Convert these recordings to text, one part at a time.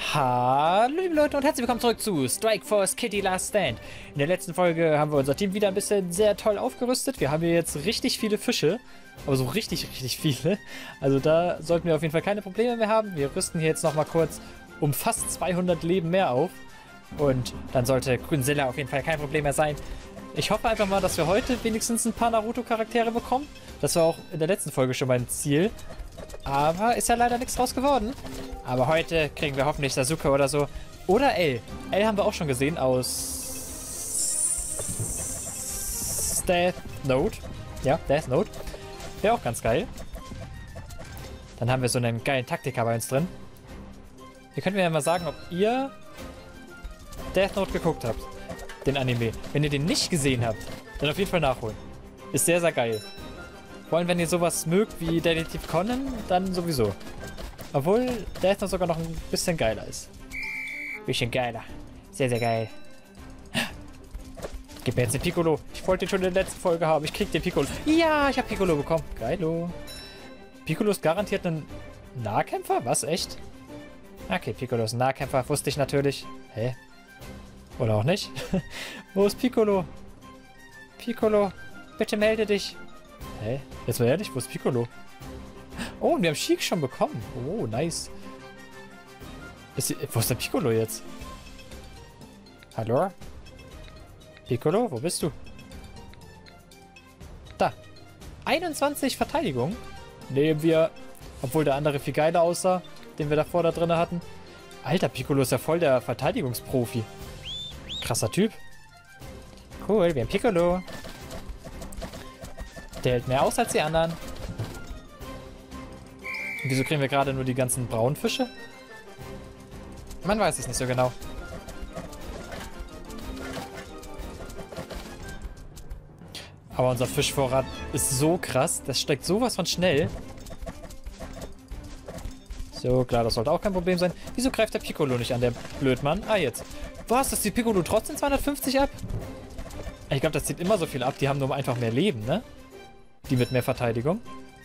Hallo liebe Leute und herzlich willkommen zurück zu Strike Force Kitty Last Stand. In der letzten Folge haben wir unser Team wieder ein bisschen sehr toll aufgerüstet. Wir haben hier jetzt richtig viele Fische, aber so richtig viele. Also da sollten wir auf jeden Fall keine Probleme mehr haben. Wir rüsten hier jetzt nochmal kurz um fast 200 Leben mehr auf. Und dann sollte Grünzilla auf jeden Fall kein Problem mehr sein. Ich hoffe einfach mal, dass wir heute wenigstens ein paar Naruto-Charaktere bekommen. Das war auch in der letzten Folge schon mein Ziel. Aber ist ja leider nichts draus geworden. Aber heute kriegen wir hoffentlich Sasuke oder so. Oder L. L haben wir auch schon gesehen aus Death Note. Ja, Death Note. Wäre auch ganz geil. Dann haben wir so einen geilen Taktiker bei uns drin. Ihr könnt mir ja mal sagen, ob ihr Death Note geguckt habt. Den Anime. Wenn ihr den nicht gesehen habt, dann auf jeden Fall nachholen. Ist sehr, sehr geil. Vor allem, wenn ihr sowas mögt wie Detektiv Conan, dann sowieso. Obwohl Death Note sogar noch ein bisschen geiler ist. Bisschen geiler. Sehr, sehr geil. Gib mir jetzt den Piccolo. Ich wollte den schon in der letzten Folge haben. Ich krieg den Piccolo. Ja, ich habe Piccolo bekommen. Geilo. Piccolo ist garantiert ein Nahkämpfer? Was, echt? Okay, Piccolo ist ein Nahkämpfer. Wusste ich natürlich. Hä? Oder auch nicht? Wo ist Piccolo? Piccolo, bitte melde dich. Hä? Jetzt mal ehrlich, wo ist Piccolo? Oh, und wir haben Sheik schon bekommen. Oh, nice. Wo ist der Piccolo jetzt? Hallo? Piccolo, wo bist du? Da. 21 Verteidigung. Nehmen wir. Obwohl der andere viel geiler aussah, den wir davor da drin hatten. Alter, Piccolo ist ja voll der Verteidigungsprofi. Krasser Typ. Cool, wir haben Piccolo. Der hält mehr aus als die anderen. Und wieso kriegen wir gerade nur die ganzen braunen Fische? Man weiß es nicht so genau. Aber unser Fischvorrat ist so krass. Das steckt sowas von schnell. So, klar, das sollte auch kein Problem sein. Wieso greift der Piccolo nicht an, der Blödmann? Ah, jetzt. Was? Das zieht Piccolo trotzdem 250 ab? Ich glaube, das zieht immer so viel ab. Die haben nur einfach mehr Leben, ne? Die mit mehr Verteidigung.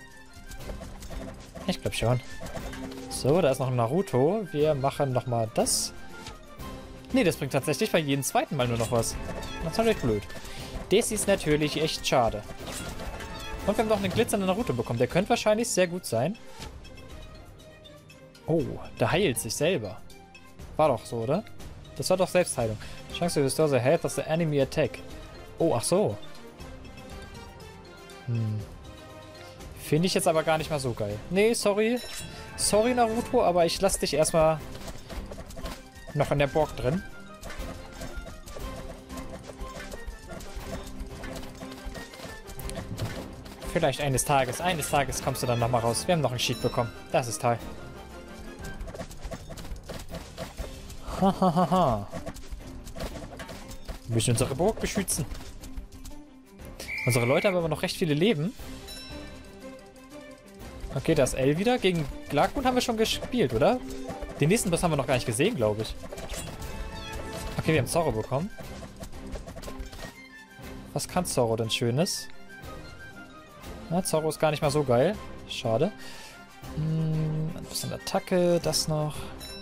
Ich glaube schon. So, da ist noch ein Naruto. Wir machen nochmal das. Ne, das bringt tatsächlich bei jedem zweiten Mal nur noch was. Das ist natürlich blöd. Das ist natürlich echt schade. Und wir haben noch einen glitzernden Naruto bekommen. Der könnte wahrscheinlich sehr gut sein. Oh, der heilt sich selber. War doch so, oder? Das war doch Selbstheilung. Chance to restore the health of the enemy attack. Oh, ach so. Finde ich jetzt aber gar nicht mal so geil. Nee, sorry. Sorry, Naruto, aber ich lasse dich erstmal noch in der Burg drin. Vielleicht eines Tages kommst du dann nochmal raus. Wir haben noch einen Sheet bekommen. Das ist toll. Hahaha. Wir müssen unsere Burg beschützen. Unsere Leute haben aber noch recht viele Leben. Okay, da ist L wieder. Gegen Glakun haben wir schon gespielt, oder? Den nächsten Boss haben wir noch gar nicht gesehen, glaube ich. Okay, wir haben Zoro bekommen. Was kann Zoro denn Schönes? Na, Zoro ist gar nicht mal so geil. Schade. Ein bisschen Attacke, das noch.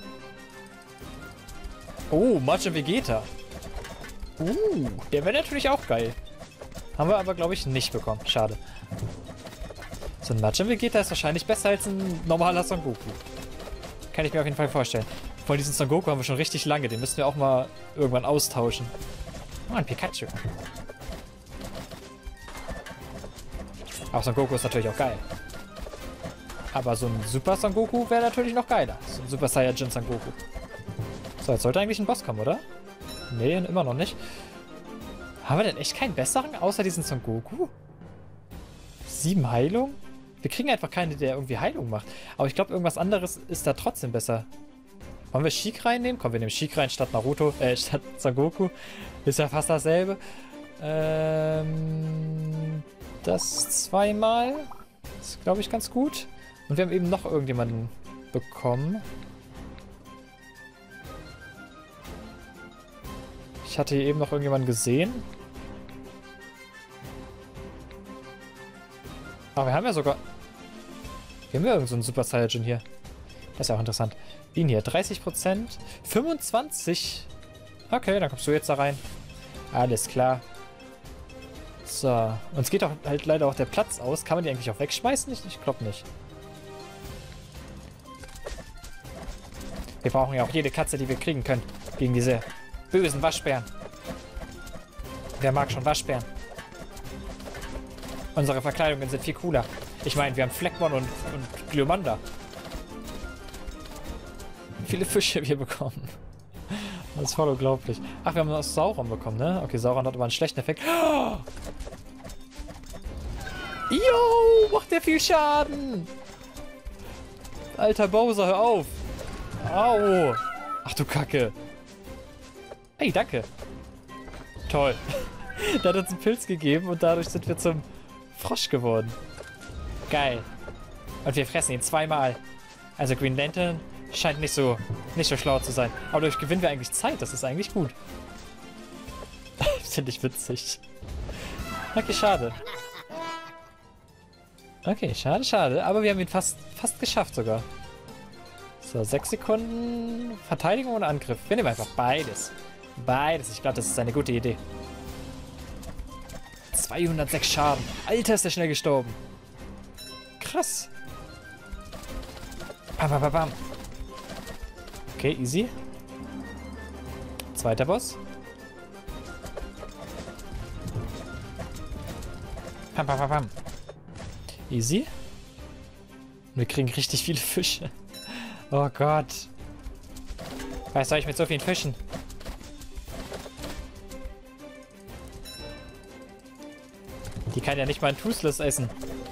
Oh, Majin Vegeta. Der wäre natürlich auch geil. Haben wir aber, glaube ich, nicht bekommen. Schade. So ein Majin Vegeta ist wahrscheinlich besser als ein normaler Son Goku. Kann ich mir auf jeden Fall vorstellen. Von diesem Son Goku haben wir schon richtig lange. Den müssen wir auch mal irgendwann austauschen. Oh, ein Pikachu. Auch Son Goku ist natürlich auch geil. Aber so ein Super Son Goku wäre natürlich noch geiler. So ein Super Saiyajin Son Goku. So, jetzt sollte eigentlich ein Boss kommen, oder? Nee, immer noch nicht. Haben wir denn echt keinen besseren, außer diesen Son Goku? 7 Heilung? Wir kriegen einfach keine, der irgendwie Heilung macht. Aber ich glaube, irgendwas anderes ist da trotzdem besser. Wollen wir Sheik reinnehmen? Komm, wir nehmen Sheik rein statt Naruto, statt Son Goku. Ist ja fast dasselbe. Das zweimal. Das ist, glaube ich, ganz gut. Und wir haben eben noch irgendjemanden bekommen. Ich hatte hier eben noch irgendjemanden gesehen. Aber wir haben ja sogar... Wir haben ja irgend so einen Super Saiyajin hier. Das ist ja auch interessant. Ihn hier, 30%. 25%. Okay, dann kommst du jetzt da rein. Alles klar. So. Uns geht auch halt leider auch der Platz aus. Kann man die eigentlich auch wegschmeißen? Ich glaube nicht. Wir brauchen ja auch jede Katze, die wir kriegen können. Gegen diese bösen Waschbären. Wer mag schon Waschbären? Unsere Verkleidungen sind viel cooler. Ich meine, wir haben Fleckmon und Glumanda. Wie viele Fische wir bekommen. Das ist voll unglaublich. Ach, wir haben das Sauron bekommen, ne? Okay, Sauron hat aber einen schlechten Effekt. Oh! Yo, macht der viel Schaden! Alter Bowser, hör auf! Au! Ach du Kacke! Ey, danke! Toll! Der hat uns einen Pilz gegeben und dadurch sind wir zum Frosch geworden. Geil! Und wir fressen ihn zweimal. Also Green Lantern scheint nicht so schlau zu sein. Aber dadurch gewinnen wir eigentlich Zeit. Das ist eigentlich gut. Finde ich witzig. Okay, schade. Okay, schade, schade. Aber wir haben ihn fast geschafft sogar. So, 6 Sekunden. Verteidigung und Angriff. Wir nehmen einfach beides. Beides. Ich glaube, das ist eine gute Idee. 206 Schaden. Alter, ist der schnell gestorben. Krass. Bam, bam, bam, bam. Okay, easy. Zweiter Boss. Pam, pam, pam, pam. Easy. Wir kriegen richtig viele Fische. Oh Gott. Was soll ich mit so vielen Fischen? Die kann ja nicht mal ein Toothless essen.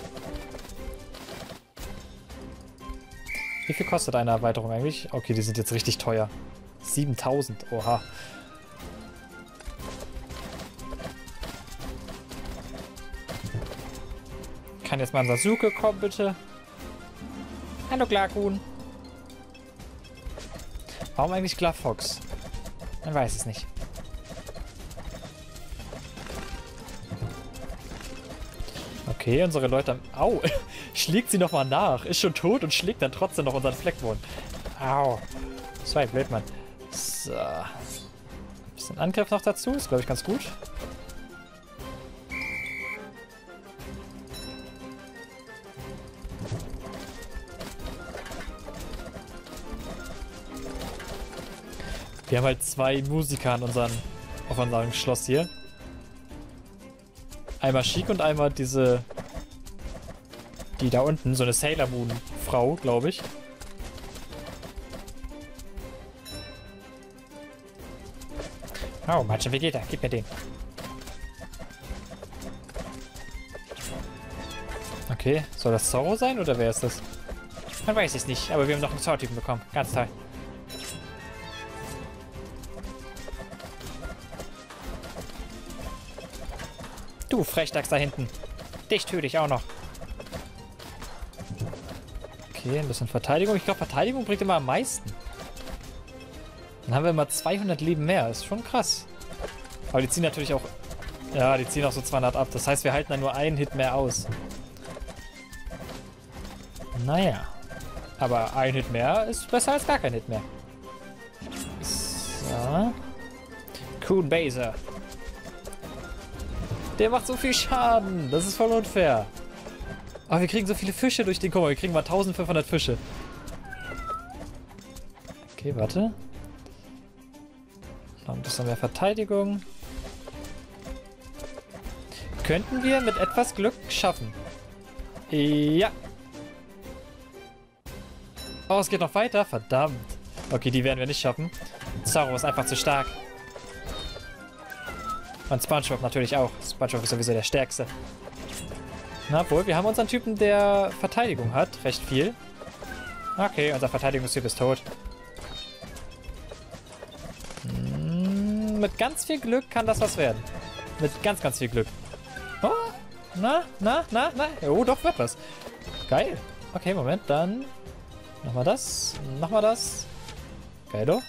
Wie viel kostet eine Erweiterung eigentlich? Okay, die sind jetzt richtig teuer. 7000, oha. Kann jetzt mal ein Sasuke kommen, bitte? Hallo, Glakun. Warum eigentlich Glaffox? Man weiß es nicht. Okay, unsere Leute haben... Au! Schlägt sie nochmal nach. Ist schon tot und schlägt dann trotzdem noch unseren Fleckmon. Au. Das war blöd, Mann. So. Ein bisschen Angriff noch dazu. Ist, glaube ich, ganz gut. Wir haben halt 2 Musiker auf unserem Schloss hier. Einmal Chic und einmal diese... Die da unten, so eine Sailor Moon Frau, glaube ich. Oh, Matcha Vegeta, gib mir den. Okay, soll das Zorro sein oder wer ist das? Man weiß es nicht, aber wir haben noch einen Zorro-Typen bekommen. Ganz toll. Du Frechdachs da hinten. Dich töte ich auch noch. Okay, ein bisschen Verteidigung. Ich glaube, Verteidigung bringt immer am meisten. Dann haben wir immer 200 Leben mehr. Ist schon krass. Aber die ziehen natürlich auch... Ja, die ziehen auch so 200 ab. Das heißt, wir halten dann nur einen Hit mehr aus. Naja. Aber ein Hit mehr ist besser als gar kein Hit mehr. So. Kuhn Baser. Der macht so viel Schaden. Das ist voll unfair. Aber wir kriegen so viele Fische durch den... Guck mal, wir kriegen mal 1500 Fische. Okay, warte. Noch ein bisschen mehr Verteidigung. Könnten wir mit etwas Glück schaffen. Ja. Oh, es geht noch weiter. Verdammt. Okay, die werden wir nicht schaffen. Zorro ist einfach zu stark. Und SpongeBob natürlich auch. SpongeBob ist sowieso der Stärkste. Na wohl, wir haben unseren Typen, der Verteidigung hat. Recht viel. Okay, unser Verteidigungstyp ist tot. Mit ganz viel Glück kann das was werden. Mit ganz, ganz viel Glück. Oh, na. Oh, doch, wird was. Geil. Okay, Moment, dann... Nochmal das. Nochmal das. Geil, doch.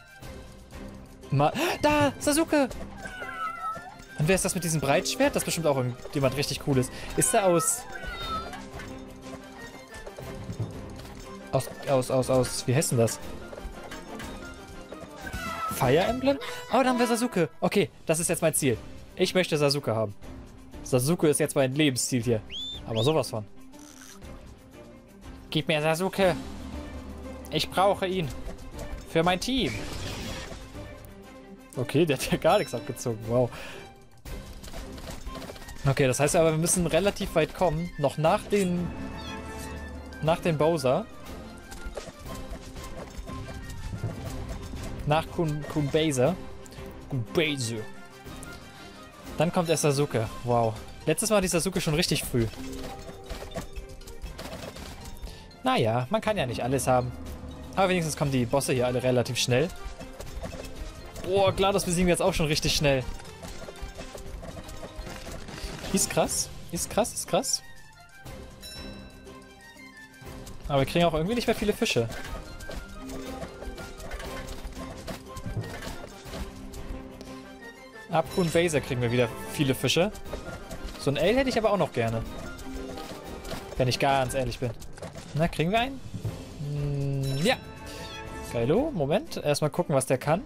Da! Sasuke! Und wer ist das mit diesem Breitschwert? Das ist bestimmt auch jemand richtig Cooles. Ist der aus... Wie heißt denn das? Fire Emblem? Oh, da haben wir Sasuke. Okay, das ist jetzt mein Ziel. Ich möchte Sasuke haben. Sasuke ist jetzt mein Lebensziel hier. Aber sowas von. Gib mir Sasuke. Ich brauche ihn. Für mein Team. Okay, der hat ja gar nichts abgezogen. Wow. Okay, das heißt aber, wir müssen relativ weit kommen. Noch nach dem Bowser. Nach Kunbase. Kunbase. Dann kommt erst Sasuke. Wow. Letztes Mal hatte ich Sasuke schon richtig früh. Naja, man kann ja nicht alles haben. Aber wenigstens kommen die Bosse hier alle relativ schnell. Boah, klar, das besiegen wir jetzt auch schon richtig schnell. Ist krass. Ist krass, ist krass. Aber wir kriegen auch irgendwie nicht mehr viele Fische. Ab Kunbase kriegen wir wieder viele Fische. So ein L hätte ich aber auch noch gerne. Wenn ich ganz ehrlich bin. Na, kriegen wir einen? Ja. Geilo, Moment. Erstmal gucken, was der kann.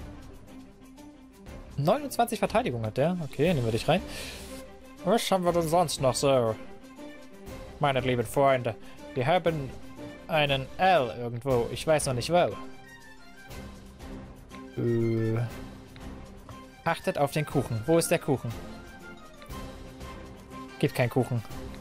29 Verteidigung hat der. Okay, nehmen wir dich rein. Was haben wir denn sonst noch so? Meine lieben Freunde. Wir haben einen L irgendwo. Ich weiß noch nicht wo. Achtet auf den Kuchen. Wo ist der Kuchen? Gibt keinen Kuchen.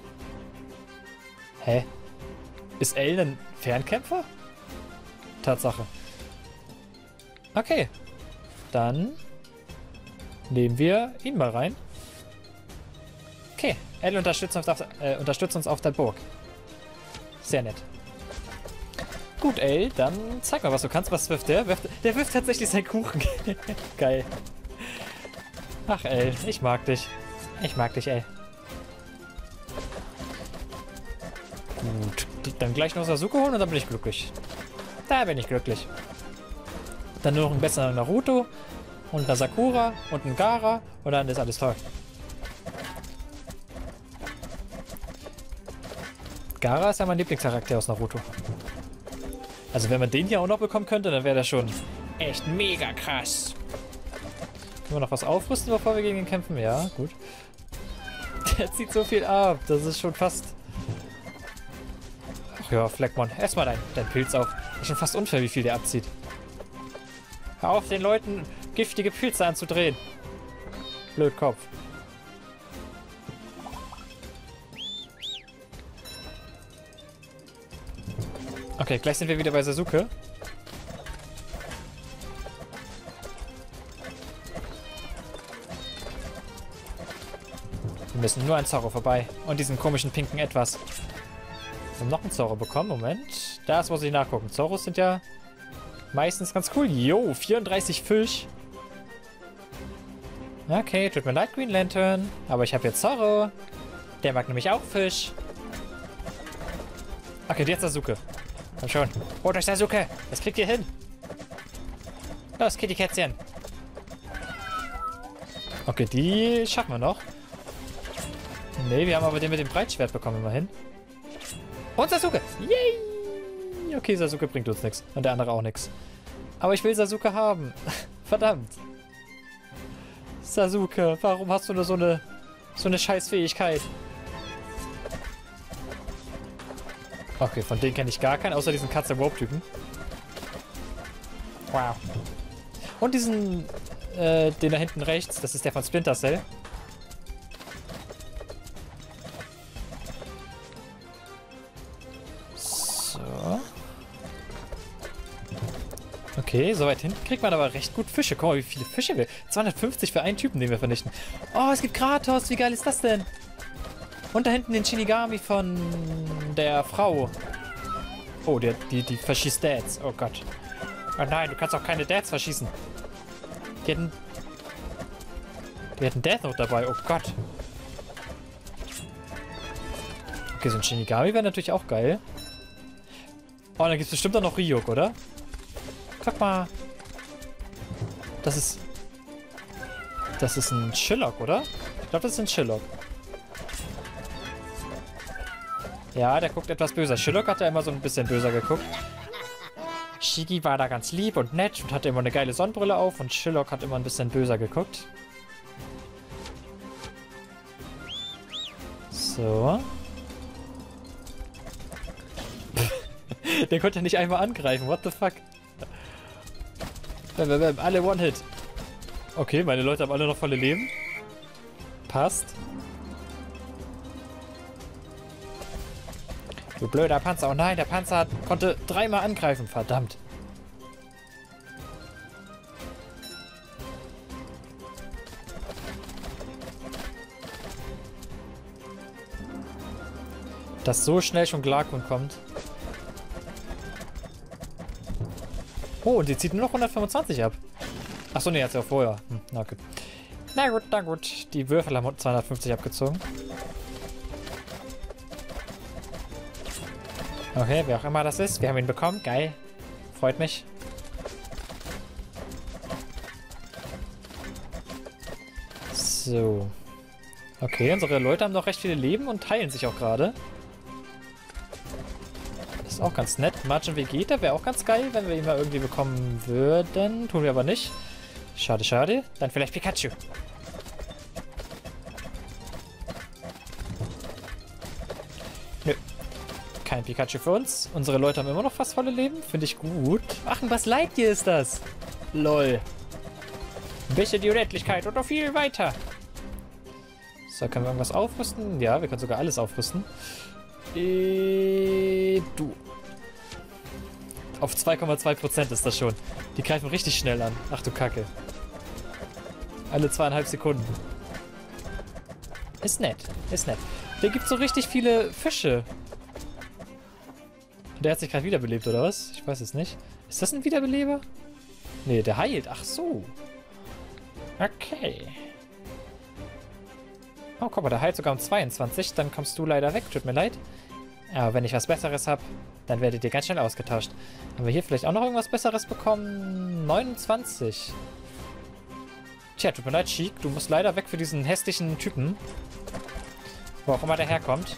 Hä? Ist L ein Fernkämpfer? Tatsache. Okay. Dann nehmen wir ihn mal rein. Okay. L unterstützt uns auf der Burg. Sehr nett. Gut, L, dann zeig mal, was du kannst. Was wirft der? Der wirft tatsächlich seinen Kuchen. Geil. Ach, L, ich mag dich. Ich mag dich, L. Gut. Dann gleich noch Sasuke holen und dann bin ich glücklich. Da bin ich glücklich. Dann nur noch ein besserer Naruto und eine Sakura und ein Gaara und dann ist alles toll. Gaara ist ja mein Lieblingscharakter aus Naruto. Also wenn man den hier auch noch bekommen könnte, dann wäre der schon echt mega krass. Können wir noch was aufrüsten, bevor wir gegen ihn kämpfen? Ja, gut. Der zieht so viel ab. Das ist schon fast... Ach ja, Fleckmon. Erstmal dein Pilz auf. Das ist schon fast unfair, wie viel der abzieht. Hör auf, den Leuten giftige Pilze anzudrehen. Blödkopf. Okay, gleich sind wir wieder bei Sasuke. Wir müssen nur an Zorro vorbei. Und diesen komischen pinken Etwas. Wir haben noch einen Zorro bekommen. Moment. Das muss ich nachgucken. Zorros sind ja meistens ganz cool. Jo, 34 Fisch. Okay, tut mir leid, Green Lantern. Aber ich habe jetzt Zorro. Der mag nämlich auch Fisch. Okay, jetzt Sasuke. Komm schon. Holt euch Sasuke. Das kriegt ihr hin. Los, Kitty-Kätzchen. Okay, die schaffen wir noch. Ne, wir haben aber den mit dem Breitschwert bekommen immerhin. Und Sasuke. Yay. Okay, Sasuke bringt uns nichts. Und der andere auch nichts. Aber ich will Sasuke haben. Verdammt. Sasuke, warum hast du nur so eine Scheißfähigkeit? Okay, von denen kenne ich gar keinen, außer diesen Katze-Rope-Typen. Wow. Und diesen, den da hinten rechts, das ist der von Splinter Cell. So. Okay, so weit hinten kriegt man aber recht gut Fische. Guck mal, wie viele Fische wir... 250 für einen Typen, den wir vernichten. Oh, es gibt Kratos. Wie geil ist das denn? Und da hinten den Shinigami von der Frau. Oh, die verschießt Dads. Oh Gott. Oh nein, du kannst auch keine Dads verschießen. Die hätten Death Note dabei. Oh Gott. Okay, so ein Shinigami wäre natürlich auch geil. Oh, dann gibt es bestimmt auch noch Ryuk, oder? Guck mal. Das ist ein Shillock, oder? Ich glaube, das ist ein Shillock. Ja, der guckt etwas böser. Shillock hat ja immer so ein bisschen böser geguckt. Shigi war da ganz lieb und nett und hatte immer eine geile Sonnenbrille auf und Shillock hat immer ein bisschen böser geguckt. So. Der konnte nicht einmal angreifen, what the fuck? Alle One-Hit. Okay, meine Leute haben alle noch volle Leben. Passt. Du blöder Panzer. Oh nein, der Panzer konnte 3-mal angreifen. Verdammt. Dass so schnell schon Glakun kommt. Oh, und die zieht nur noch 125 ab. Achso, nee, hat sie auch vorher. Na gut. Na gut, na gut. Die Würfel haben 250 abgezogen. Okay, wer auch immer das ist. Wir haben ihn bekommen. Geil. Freut mich. So. Okay, unsere Leute haben noch recht viele Leben und heilen sich auch gerade. Ist auch ganz nett. Margin Vegeta wäre auch ganz geil, wenn wir ihn mal irgendwie bekommen würden. Tun wir aber nicht. Schade, schade. Dann vielleicht Pikachu. Nö. Kein Pikachu für uns. Unsere Leute haben immer noch fast volle Leben. Finde ich gut. Ach, ein Buzz Lightyear ist das. Lol. Ein bisschen die Unendlichkeit und noch viel weiter. So, können wir irgendwas aufrüsten? Ja, wir können sogar alles aufrüsten. Du. Auf 2,2% ist das schon. Die greifen richtig schnell an. Ach du Kacke. Alle 2,5 Sekunden. Ist nett. Ist nett. Der gibt so richtig viele Fische. Und der hat sich gerade wiederbelebt, oder was? Ich weiß es nicht. Ist das ein Wiederbeleber? Nee, der heilt. Ach so. Okay. Oh, guck mal, der heilt sogar um 22. Dann kommst du leider weg. Tut mir leid. Aber wenn ich was Besseres habe, dann werdet ihr ganz schnell ausgetauscht. Haben wir hier vielleicht auch noch irgendwas Besseres bekommen? 29. Tja, tut mir leid, Sheik. Du musst leider weg für diesen hässlichen Typen. Wo auch immer der herkommt.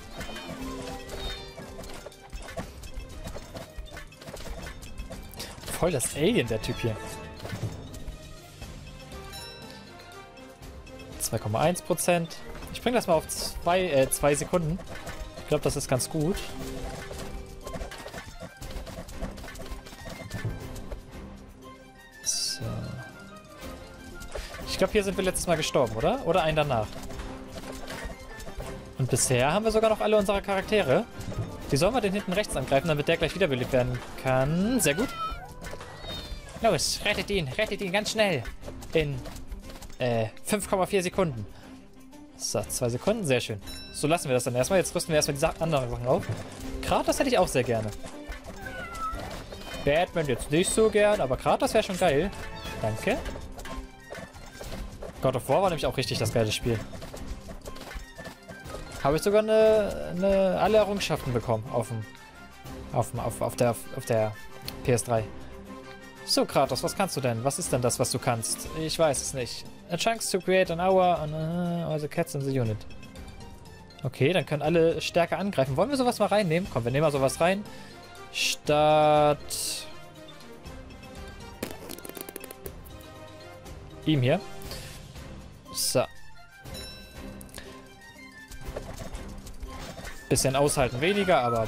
Voll das Alien, der Typ hier. 2,1%. Ich bringe das mal auf 2 Sekunden. Ich glaube, das ist ganz gut. So. Ich glaube, hier sind wir letztes Mal gestorben, oder? Oder einen danach. Und bisher haben wir sogar noch alle unsere Charaktere. Wie sollen wir den hinten rechts angreifen, damit der gleich wiederbelebt werden kann? Sehr gut. Los, rettet ihn ganz schnell. In 5,4 Sekunden. So, 2 Sekunden, sehr schön. So lassen wir das dann erstmal. Jetzt rüsten wir erstmal die anderen Sachen auf. Kratos hätte ich auch sehr gerne. Batman jetzt nicht so gern, aber Kratos wäre schon geil. Danke. God of War war nämlich auch richtig das geile Spiel. Habe ich sogar alle Errungenschaften bekommen auf der PS3. So, Kratos, was kannst du denn? Was ist denn das, was du kannst? Ich weiß es nicht. A chance to create an hour on all the cats in the unit. Okay, dann können alle stärker angreifen. Wollen wir sowas mal reinnehmen? Komm, wir nehmen mal sowas rein. Statt ihm hier. So. Bisschen aushalten weniger, aber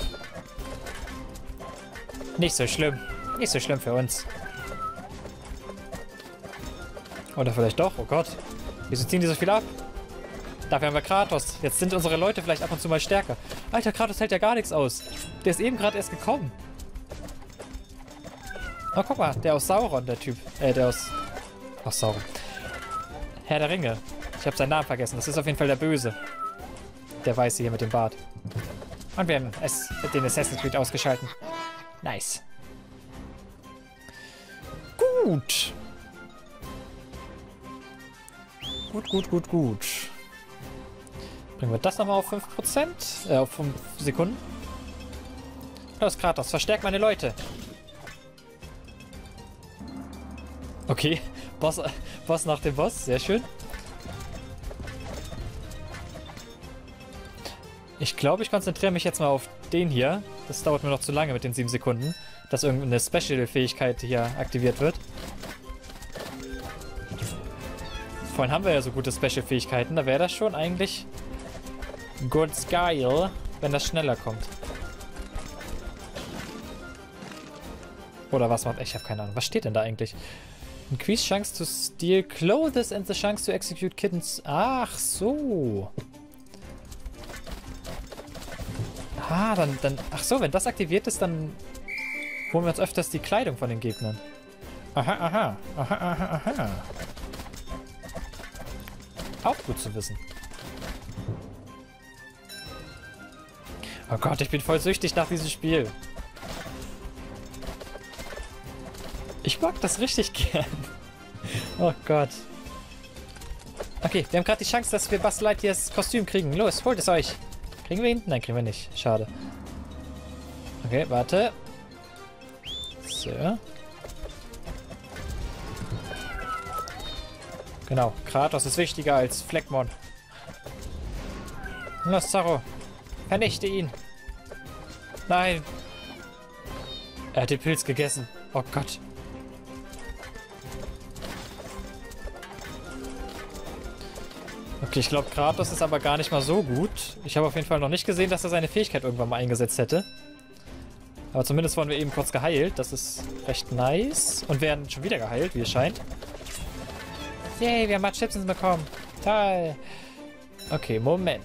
nicht so schlimm. Nicht so schlimm für uns. Oder vielleicht doch. Oh Gott. Wieso ziehen die so viel ab? Dafür haben wir Kratos. Jetzt sind unsere Leute vielleicht ab und zu mal stärker. Alter, Kratos hält ja gar nichts aus. Der ist eben gerade erst gekommen. Oh, guck mal. Der aus Sauron, der Typ. Der aus... Ach, Sauron. Herr der Ringe. Ich habe seinen Namen vergessen. Das ist auf jeden Fall der Böse. Der Weiße hier mit dem Bart. Und wir haben den Assassin's Creed ausgeschalten. Nice. Gut. Gut. Bringen wir das nochmal auf 5%. Auf 5 Sekunden. Los, Kratos, verstärk meine Leute. Okay, Boss nach dem Boss. Sehr schön. Ich glaube, ich konzentriere mich jetzt mal auf den hier. Das dauert mir noch zu lange mit den 7 Sekunden, dass irgendeine Special-Fähigkeit hier aktiviert wird. Vorhin haben wir ja so gute Special-Fähigkeiten. Da wäre das schon eigentlich ganz geil, wenn das schneller kommt. Oder was macht... Ich habe keine Ahnung. Was steht denn da eigentlich? Increase chance to steal clothes and the chance to execute kittens. Ach so. Ah, dann... Ach so, wenn das aktiviert ist, dann holen wir uns öfters die Kleidung von den Gegnern. Aha, aha. Aha, aha, aha. Auch gut zu wissen. Oh Gott, ich bin voll süchtig nach diesem Spiel. Ich mag das richtig gern. Oh Gott. Okay, wir haben gerade die Chance, dass wir Buzz Lightyears Kostüm kriegen. Los, holt es euch. Kriegen wir ihn? Nein, kriegen wir nicht. Schade. Okay, warte. So. Genau, Kratos ist wichtiger als Fleckmon. Los, Zorro. Vernichte ihn. Nein. Er hat den Pilz gegessen. Oh Gott. Okay, ich glaube, Kratos ist aber gar nicht mal so gut. Ich habe auf jeden Fall noch nicht gesehen, dass er seine Fähigkeit irgendwann mal eingesetzt hätte. Aber zumindest wurden wir eben kurz geheilt. Das ist recht nice. Und werden schon wieder geheilt, wie es scheint. Yay, wir haben Mud Chips bekommen. Toll. Okay, Moment.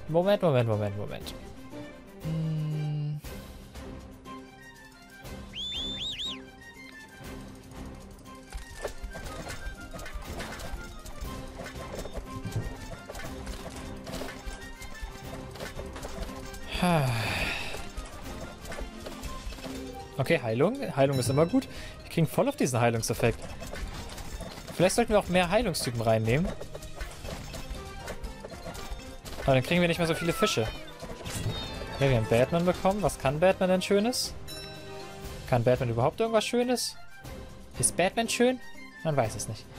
Okay, Heilung. Heilung ist immer gut. Wir kriegen voll auf diesen Heilungseffekt. Vielleicht sollten wir auch mehr Heilungstypen reinnehmen. Aber dann kriegen wir nicht mehr so viele Fische. Okay, wir haben Batman bekommen. Was kann Batman denn Schönes? Kann Batman überhaupt irgendwas Schönes? Ist Batman schön? Man weiß es nicht.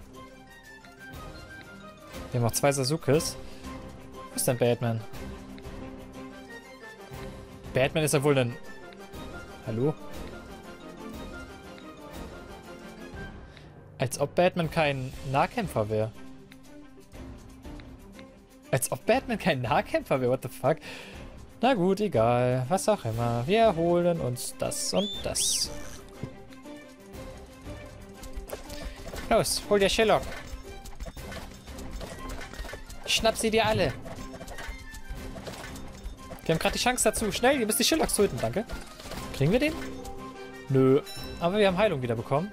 Wir haben auch 2 Sasukes. Wo ist denn Batman? Batman ist ja wohl ein... Hallo? Als ob Batman kein Nahkämpfer wäre. Als ob Batman kein Nahkämpfer wäre, what the fuck? Na gut, egal. Was auch immer. Wir holen uns das und das. Los, hol dir Sherlock. Schnapp sie dir alle. Wir haben gerade die Chance dazu. Schnell, ihr müsst die Sherlocks töten, danke. Kriegen wir den? Nö. Aber wir haben Heilung wieder bekommen.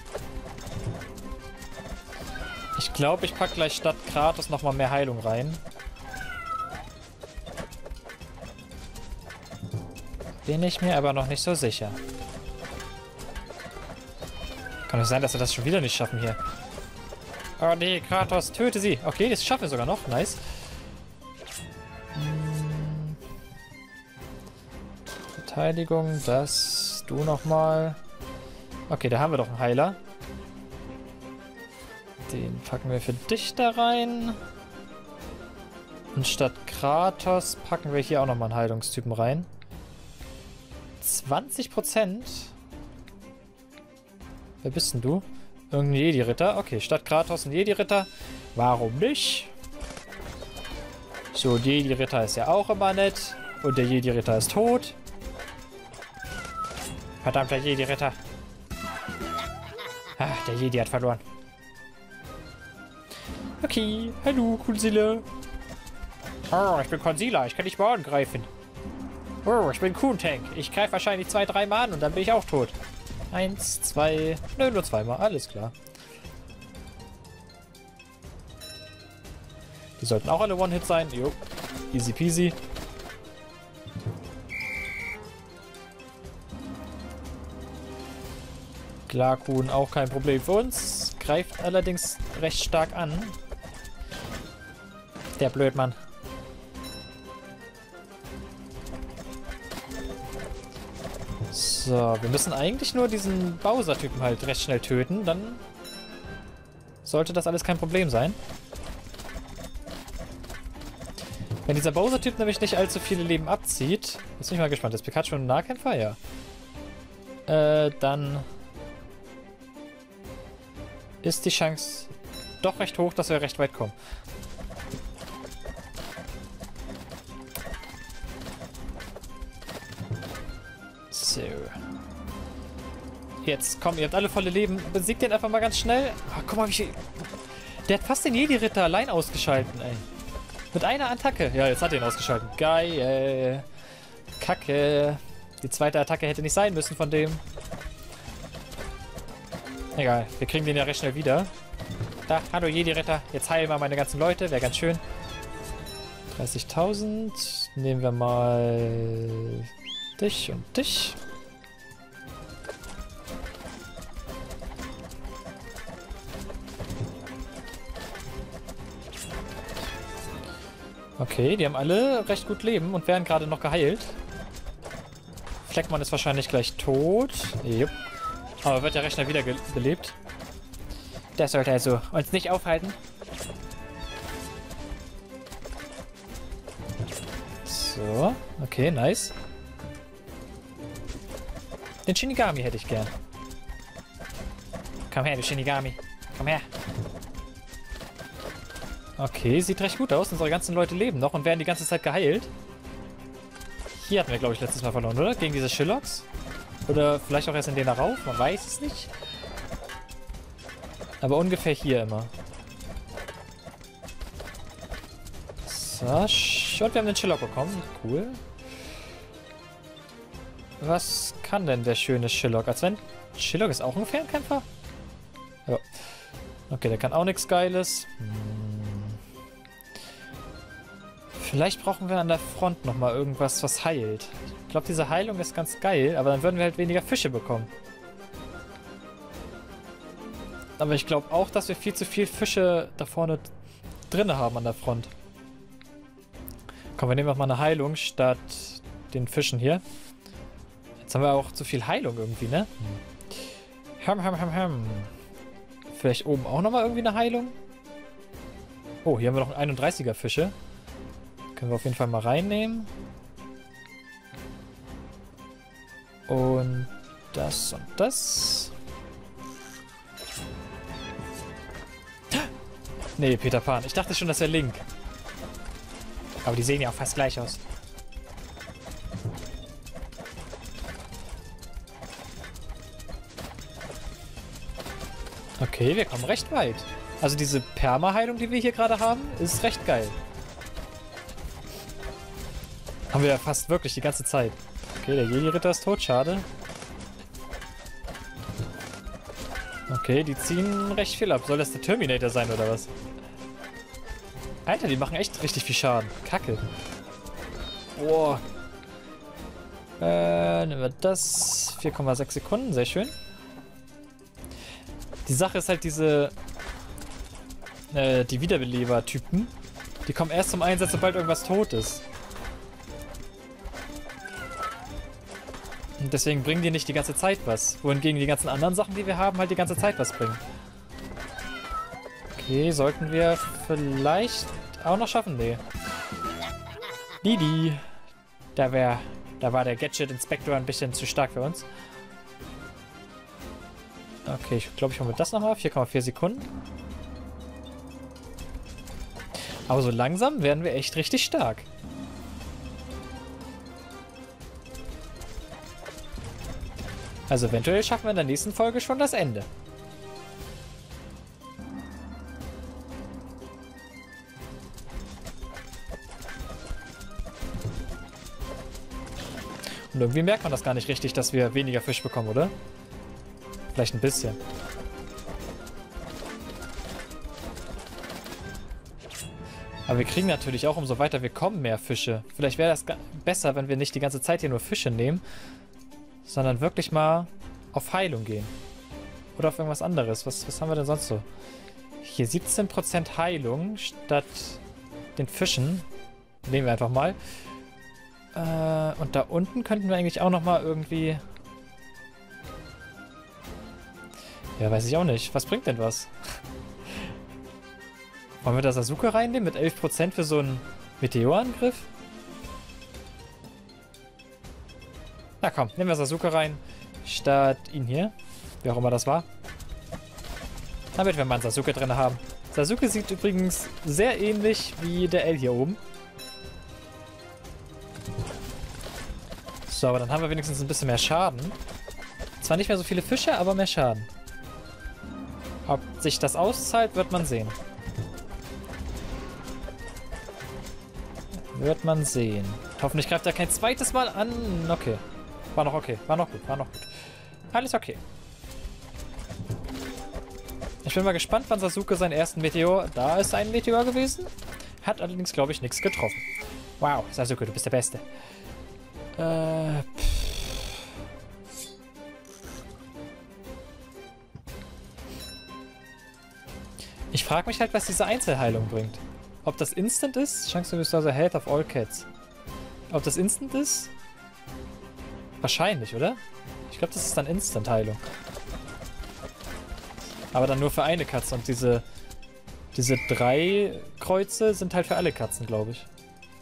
Ich glaube, ich packe gleich statt Kratos nochmal mehr Heilung rein. Bin ich mir aber noch nicht so sicher. Kann doch sein, dass wir das schon wieder nicht schaffen hier. Oh nee, Kratos, töte sie. Okay, das schaffen wir sogar noch. Nice. Verteidigung, das, du nochmal. Okay, da haben wir doch einen Heiler. Den packen wir für dich da rein. Und statt Kratos packen wir hier auch nochmal einen Heilungstypen rein. 20%? Wer bist denn du? Irgendein Jedi-Ritter? Okay, statt Kratos ein Jedi-Ritter. Warum nicht? So, Jedi-Ritter ist ja auch immer nett. Und der Jedi-Ritter ist tot. Verdammter Jedi-Ritter. Ah, der Jedi hat verloren. Okay, hallo, Coolzilla. Oh, ich bin Concealer, ich kann dich mal angreifen. Oh, ich bin Coon-Tank. Ich greife wahrscheinlich 2-3 Mal an und dann bin ich auch tot. 1, 2, nö, nur 2 Mal, alles klar. Die sollten auch alle One-Hit sein. Jo, easy peasy. Klar, Kuhn, auch kein Problem für uns. Greift allerdings recht stark an. Der Blödmann. So, wir müssen eigentlich nur diesen Bowser-Typen halt recht schnell töten. Dann sollte das alles kein Problem sein. Wenn dieser Bowser-Typ nämlich nicht allzu viele Leben abzieht, jetzt bin ich mal gespannt. Ist Pikachu ein Nahkämpfer? Ja. Dann ist die Chance doch recht hoch, dass wir recht weit kommen. So. Jetzt, komm, ihr habt alle volle Leben. Besiegt den einfach mal ganz schnell. Oh, guck mal, wie viel... Der hat fast den Jedi-Ritter allein ausgeschalten, ey. Mit einer Attacke. Ja, jetzt hat er ihn ausgeschalten. Geil. Kacke. Die zweite Attacke hätte nicht sein müssen von dem. Egal, wir kriegen den ja recht schnell wieder. Da, hallo Jedi-Ritter. Jetzt heilen wir meine ganzen Leute. Wäre ganz schön. 30.000. Nehmen wir mal dich und dich. Okay, die haben alle recht gut Leben und werden gerade noch geheilt. Fleckmann ist wahrscheinlich gleich tot. Jupp. Aber wird ja recht schnell wieder belebt. Das sollte also uns nicht aufhalten. So, okay, nice. Den Shinigami hätte ich gern. Komm her, du Shinigami. Komm her. Okay, sieht recht gut aus. Unsere ganzen Leute leben noch und werden die ganze Zeit geheilt. Hier hatten wir, glaube ich, letztes Mal verloren, oder? Gegen diese Shillocks. Oder vielleicht auch erst in den darauf. Man weiß es nicht. Aber ungefähr hier immer. So, und wir haben den Shillock bekommen. Cool. Was kann denn der schöne Shillock? Als wenn... Shillock ist auch ein Fernkämpfer? Ja. Okay, der kann auch nichts Geiles. Vielleicht brauchen wir an der Front nochmal irgendwas, was heilt. Ich glaube, diese Heilung ist ganz geil, aber dann würden wir halt weniger Fische bekommen. Aber ich glaube auch, dass wir viel zu viel Fische da vorne drin haben an der Front. Komm, wir nehmen nochmal eine Heilung statt den Fischen hier. Jetzt haben wir auch zu viel Heilung irgendwie, ne? Vielleicht oben auch nochmal irgendwie eine Heilung? Oh, hier haben wir noch einen 31er Fische. Können wir auf jeden Fall mal reinnehmen. Und das und das. Nee, Peter Pan. Ich dachte schon, das wäre Link. Aber die sehen ja auch fast gleich aus. Okay, wir kommen recht weit. Also diese Perma-Heilung, die wir hier gerade haben, ist recht geil. Haben wir ja fast wirklich die ganze Zeit. Okay, der Jedi-Ritter ist tot, schade. Okay, die ziehen recht viel ab. Soll das der Terminator sein oder was? Alter, die machen echt richtig viel Schaden. Kacke. Boah. Nehmen wir das. 4,6 Sekunden, sehr schön. Die Sache ist halt diese... die Wiederbeleber-Typen. Die kommen erst zum Einsatz, sobald irgendwas tot ist. Und deswegen bringen die nicht die ganze Zeit was. Wohingegen die ganzen anderen Sachen, die wir haben, halt die ganze Zeit was bringen. Okay, sollten wir vielleicht auch noch schaffen? Nee. Didi. Da war der Gadget-Inspektor ein bisschen zu stark für uns. Okay, ich glaube, ich hole mir das nochmal. 4,4 Sekunden. Aber so langsam werden wir echt richtig stark. Also eventuell schaffen wir in der nächsten Folge schon das Ende. Und irgendwie merkt man das gar nicht richtig, dass wir weniger Fisch bekommen, oder? Vielleicht ein bisschen. Aber wir kriegen natürlich auch, umso weiter wir kommen, mehr Fische. Vielleicht wäre das besser, wenn wir nicht die ganze Zeit hier nur Fische nehmen, sondern wirklich mal auf Heilung gehen. Oder auf irgendwas anderes. Was haben wir denn sonst so? Hier 17% Heilung statt den Fischen. Nehmen wir einfach mal. Und da unten könnten wir eigentlich auch nochmal irgendwie... Ja, weiß ich auch nicht. Was bringt denn was? Wollen wir das Asuka reinnehmen mit 11% für so einen Meteorangriff? Na komm, nehmen wir Sasuke rein. Statt ihn hier. Wie auch immer das war. Damit wir mal einen Sasuke drin haben. Sasuke sieht übrigens sehr ähnlich wie der L hier oben. So, aber dann haben wir wenigstens ein bisschen mehr Schaden. Zwar nicht mehr so viele Fische, aber mehr Schaden. Ob sich das auszahlt, wird man sehen. Wird man sehen. Hoffentlich greift er kein zweites Mal an. Okay. War noch okay. War noch gut. War noch gut. Alles okay. Ich bin mal gespannt, wann Sasuke seinen ersten Meteor... Da ist ein Meteor gewesen. Hat allerdings, glaube ich, nichts getroffen. Wow, Sasuke, du bist der Beste. Ich frage mich halt, was diese Einzelheilung bringt. Ob das Instant ist? Chance to restore the health of all cats. Ob das Instant ist? Wahrscheinlich, oder? Ich glaube, das ist dann Instant-Heilung. Aber dann nur für eine Katze. Und diese 3 Kreuze sind halt für alle Katzen, glaube ich.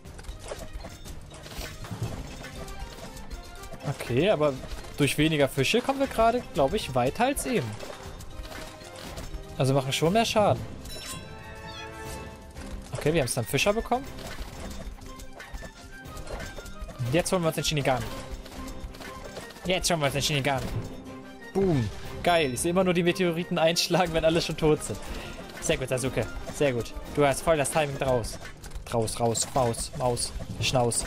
Okay, aber durch weniger Fische kommen wir gerade, glaube ich, weiter als eben. Also machen schon mehr Schaden. Okay, wir haben es dann Fischer bekommen. Jetzt holen wir uns den Shinigami. Jetzt holen wir uns den Shinigami. Boom. Geil. Ich sehe immer nur die Meteoriten einschlagen, wenn alle schon tot sind. Sehr gut, Sasuke. Sehr gut. Du hast voll das Timing draus. Raus. Maus. Schnauz.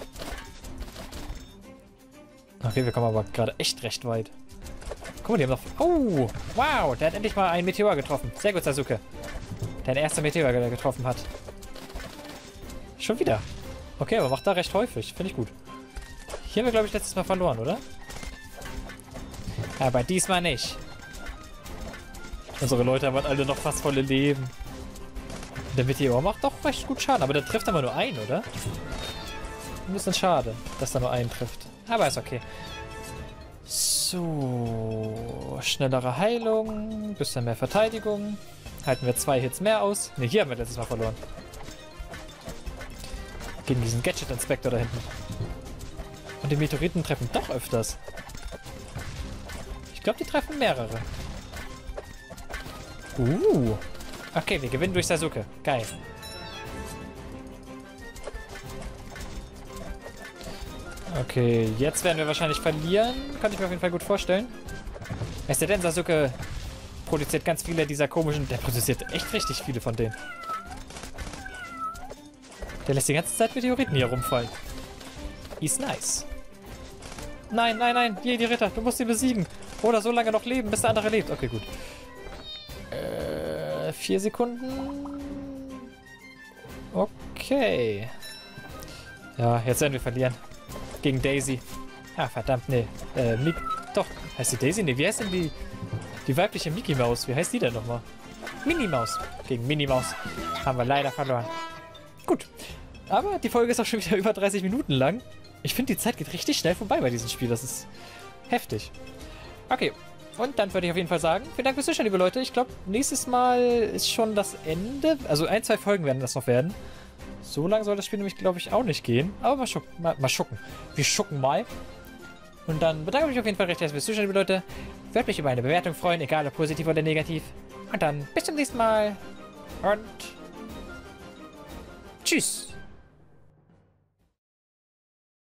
Okay, wir kommen aber gerade echt recht weit. Guck mal, die haben noch... Oh, wow. Der hat endlich mal einen Meteor getroffen. Sehr gut, Sasuke. Der erste Meteor, der getroffen hat. Schon wieder. Okay, aber macht da recht häufig. Finde ich gut. Hier haben wir, glaube ich, letztes Mal verloren, oder? Aber diesmal nicht. Unsere Leute haben alle noch fast volle Leben. Der Meteor macht doch recht gut Schaden, aber der trifft aber nur einen, oder? Ein bisschen schade, dass er nur einen trifft. Aber ist okay. So. Schnellere Heilung. Bisschen mehr Verteidigung. Halten wir 2 Hits mehr aus. Ne, hier haben wir letztes Mal verloren. Gegen diesen Gadget-Inspektor da hinten. Und die Meteoriten treffen doch öfters. Ich glaube, die treffen mehrere. Okay, wir gewinnen durch Sasuke. Geil. Okay, jetzt werden wir wahrscheinlich verlieren. Kann ich mir auf jeden Fall gut vorstellen. Es sei denn, Sasuke produziert ganz viele dieser komischen... Der produziert echt richtig viele von denen. Der lässt die ganze Zeit Meteoriten hier rumfallen. Ist nice. Nein. Hier, die Ritter. Du musst sie besiegen. Oder so lange noch leben, bis der andere lebt. Okay, gut. 4 Sekunden. Okay. Ja, jetzt werden wir verlieren. Gegen Daisy. Ah, verdammt, nee. Doch, heißt die Daisy? Nee, wie heißt denn die weibliche Mickey Maus? Wie heißt die denn nochmal? Minnie Maus. Gegen Minnie Maus haben wir leider verloren. Gut. Aber die Folge ist auch schon wieder über 30 Minuten lang. Ich finde, die Zeit geht richtig schnell vorbei bei diesem Spiel. Das ist heftig. Okay. Und dann würde ich auf jeden Fall sagen, vielen Dank fürs Zuschauen, liebe Leute. Ich glaube, nächstes Mal ist schon das Ende. Also 1, 2 Folgen werden das noch werden. So lange soll das Spiel nämlich, glaube ich, auch nicht gehen. Aber mal schucken. Wir schucken mal. Und dann bedanke ich mich auf jeden Fall recht herzlich fürs Zuschauen, liebe Leute. Würde mich über eine Bewertung freuen, egal ob positiv oder negativ. Und dann bis zum nächsten Mal. Und tschüss.